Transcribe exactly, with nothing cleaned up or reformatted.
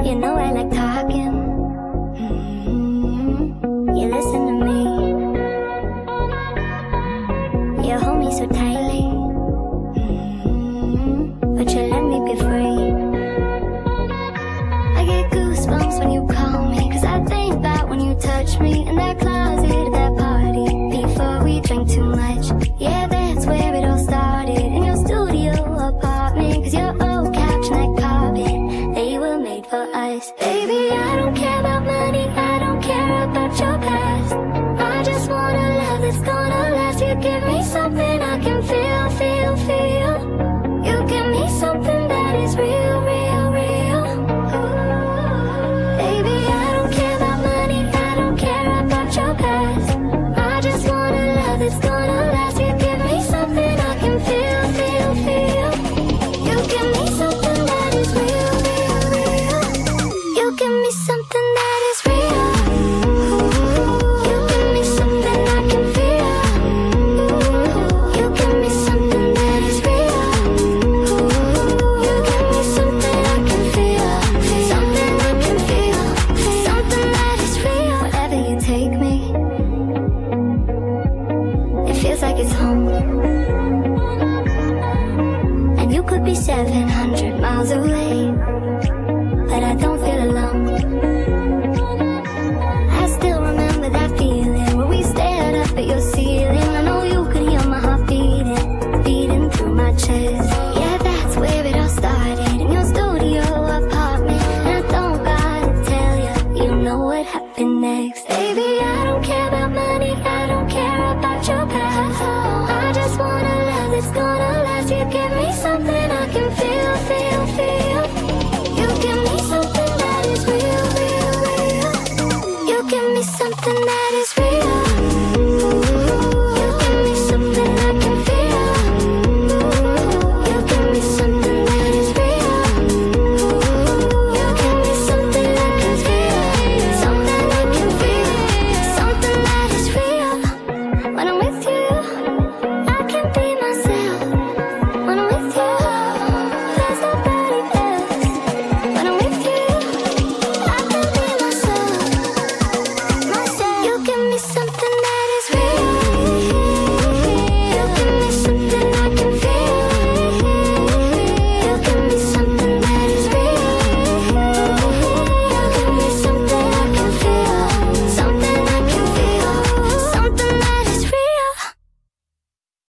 You know I like talking. Mm-hmm. You listen to me. You hold me so tightly. Mm-hmm. But you let me be free. I get goosebumps when you call me, 'cause I think about when you touch me in that closet at that party before we drink too much. Yeah, that's where it all started, in your studio apartment, 'cause your old couch and that carpet, they were made for us. Baby, I don't care about money, I don't care about your past. I just want a love that's gonna last. You give me something I can feel, feel, feel. You give me something that is real, real, real. Baby, I don't care about money, I don't care about your past. I just want a love that's gonna last. You give me something I can feel, feel, feel. You give me something that is real, real, real. You give me something that is real. You give me something I can feel. You give me something that is real. You give me something I can feel. Something I can feel. Something that is real. Wherever you take me, it feels like it's home. And you could be seven hundred miles away, but I don't feel alone. I still remember that feeling where we stared up at your ceiling. I know you could hear my heart beating, beating through my chest. Yeah, that's where it all started, in your studio apartment. And I don't gotta tell you, you know what happened next. Baby, I don't care about money, I don't care about your past. I just want a love that's gonna last. You give me something I can